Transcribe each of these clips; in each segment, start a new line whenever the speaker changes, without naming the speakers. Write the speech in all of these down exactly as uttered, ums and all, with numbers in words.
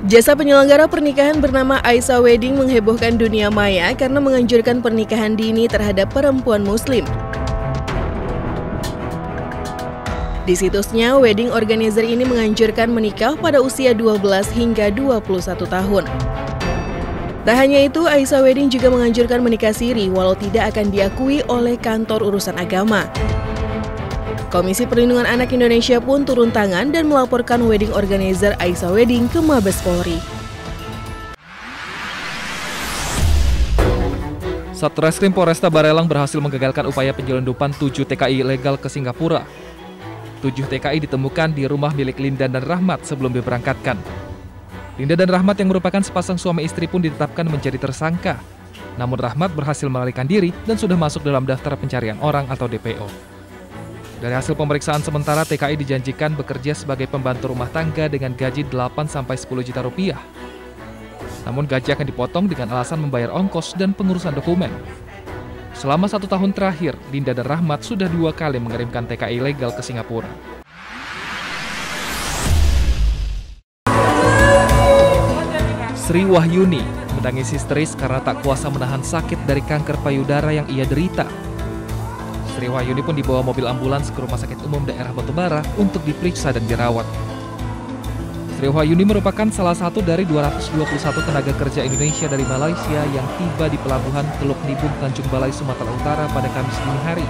Jasa penyelenggara pernikahan bernama Aisa Wedding menghebohkan dunia maya karena menganjurkan pernikahan dini terhadap perempuan muslim. Di situsnya, wedding organizer ini menganjurkan menikah pada usia dua belas hingga dua puluh satu tahun. Tak hanya itu, Aisa Wedding juga menganjurkan menikah siri walau tidak akan diakui oleh kantor urusan agama. Komisi Perlindungan Anak Indonesia pun turun tangan dan melaporkan wedding organizer Aisa Wedding ke Mabes Polri.
Satreskrim Polresta Barelang berhasil menggagalkan upaya penyelundupan tujuh T K I ilegal ke Singapura. tujuh T K I ditemukan di rumah milik Linda dan Rahmat sebelum diberangkatkan. Linda dan Rahmat yang merupakan sepasang suami istri pun ditetapkan menjadi tersangka. Namun Rahmat berhasil melarikan diri dan sudah masuk dalam daftar pencarian orang atau D P O. Dari hasil pemeriksaan sementara, T K I dijanjikan bekerja sebagai pembantu rumah tangga dengan gaji delapan sampai sepuluh juta rupiah. Namun gaji akan dipotong dengan alasan membayar ongkos dan pengurusan dokumen. Selama satu tahun terakhir, Linda dan Rahmat sudah dua kali mengirimkan T K I ilegal ke Singapura. Sri Wahyuni menangis histeris karena tak kuasa menahan sakit dari kanker payudara yang ia derita. Sri Wahyuni pun dibawa mobil ambulans ke Rumah Sakit Umum Daerah Batubara untuk diperiksa dan dirawat. Sri Wahyuni merupakan salah satu dari dua ratus dua puluh satu tenaga kerja Indonesia dari Malaysia yang tiba di pelabuhan Teluk Nibung, Tanjung Balai, Sumatera Utara pada Kamis dini hari.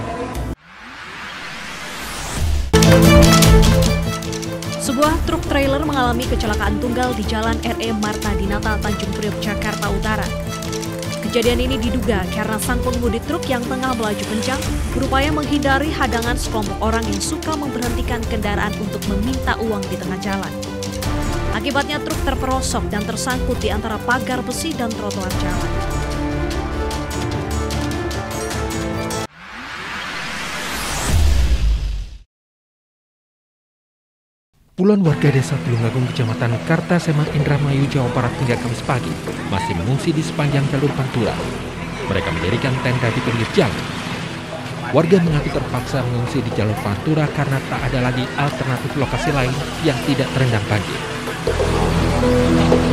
Sebuah truk trailer mengalami kecelakaan tunggal di Jalan R E Marta Dinata, Tanjung Priok, Jakarta Utara. Kejadian ini diduga karena sang pengemudi truk yang tengah melaju kencang berupaya menghindari hadangan sekelompok orang yang suka memberhentikan kendaraan untuk meminta uang di tengah jalan. Akibatnya truk terperosok dan tersangkut di antara pagar besi dan trotoar jalan.
Puluhan warga desa Tulungagung, Kecamatan Kartasema, Indramayu, Jawa Barat hingga Kamis pagi masih mengungsi di sepanjang jalur Pantura. Mereka mendirikan tenda di pinggir jalan. Warga mengaku terpaksa mengungsi di jalur Pantura karena tak ada lagi alternatif lokasi lain yang tidak terendam banjir.